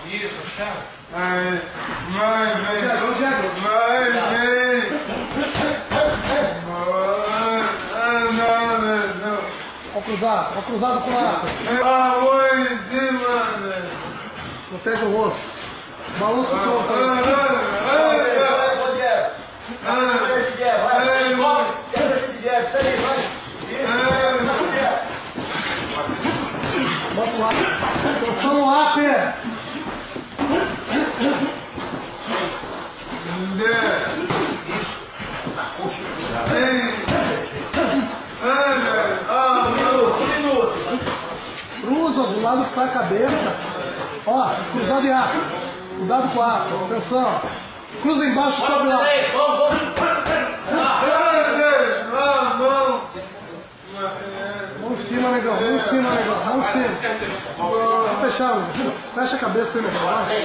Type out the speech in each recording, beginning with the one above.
Isso, chave. Vai, vem. Vai, Ó cruzado com a... Vou em cima, velho. Protege o rosto. Balança o corpo. Bota o ar. Atenção no ar, Pé. Cruza do lado que tá a cabeça. Ó, cruzado e ar. Cuidado com o ar. Atenção. Cruza embaixo, sobe lá. Mão em cima, negão. Mão em cima, negão. Mão em cima. Tá fechado. Fecha a cabeça aí, negão. Vai.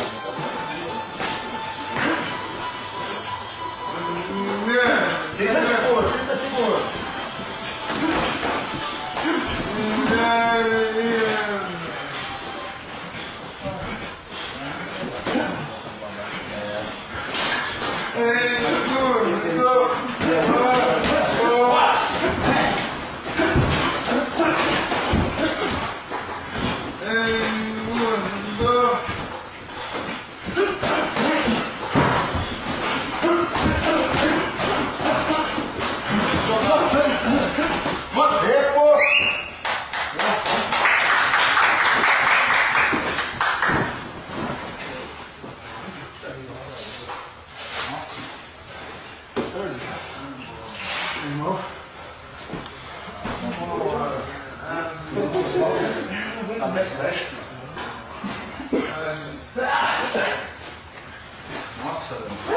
Nossa,